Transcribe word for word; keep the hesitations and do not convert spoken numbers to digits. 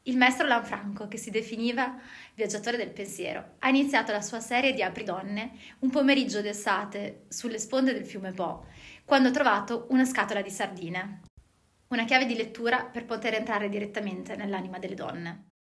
Il maestro Lanfranco, che si definiva viaggiatore del pensiero, ha iniziato la sua serie di Apridonne un pomeriggio d'estate sulle sponde del fiume Po, quando ha trovato una scatola di sardine, una chiave di lettura per poter entrare direttamente nell'anima delle donne.